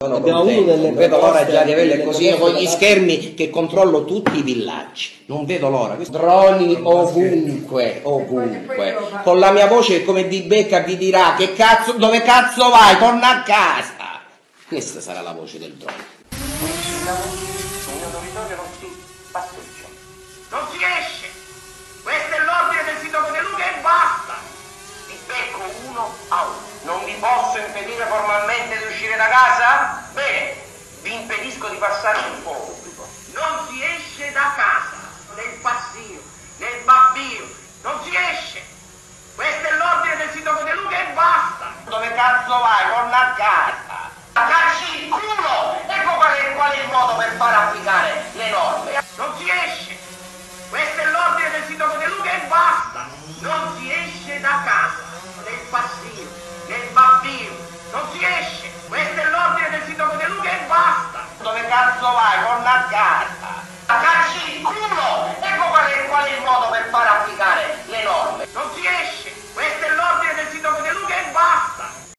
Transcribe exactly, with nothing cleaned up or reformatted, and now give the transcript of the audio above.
Sono Abbiamo contento. avuto delle Non vedo l'ora già di averle delle così, io con gli proposte- schermi che controllo tutti i villaggi. Non vedo l'ora. Droni ovunque, ovunque. Con la mia voce come di becca vi dirà che cazzo, dove cazzo vai? Torna a casa. Questa sarà la voce del drone. Il mio territorio non si passeggia, non si esce. Questo è l'ordine del sindaco De Luca e basta. Vi becco uno a uno. Non vi posso impedire formalmente di uscire da casa? Bene, vi impedisco di passare sul fuoco pubblico. Non si esce da casa, nel passio, nel babbio, non si esce. Questo è l'ordine del sindaco De Luca e basta. Dove cazzo vai? Torna a casa. Cacci il culo! Ecco qual è, qual è il modo per far applicare le norme. Non si esce. Questo è l'ordine del sindaco De Luca e basta. Non si esce da casa, nel passio, nel babbio, non si esce. Questo è l'ordine del sindaco De Luca e basta. Dove cazzo vai? Torna a casa. Cacci il culo!